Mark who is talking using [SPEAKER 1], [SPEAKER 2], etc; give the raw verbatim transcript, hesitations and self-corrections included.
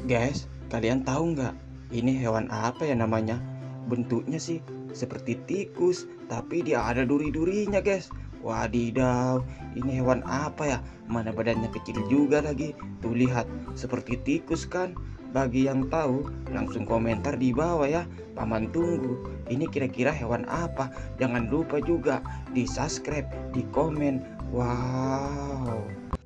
[SPEAKER 1] Guys, kalian tahu nggak? Ini hewan apa ya namanya? Bentuknya sih seperti tikus, tapi dia ada duri-durinya, guys. Wadidaw, ini hewan apa ya? Mana badannya kecil juga lagi. Tuh lihat, seperti tikus kan? Bagi yang tahu, langsung komentar di bawah ya. Paman tunggu. Ini kira-kira hewan apa? Jangan lupa juga di subscribe, di komen. Wow.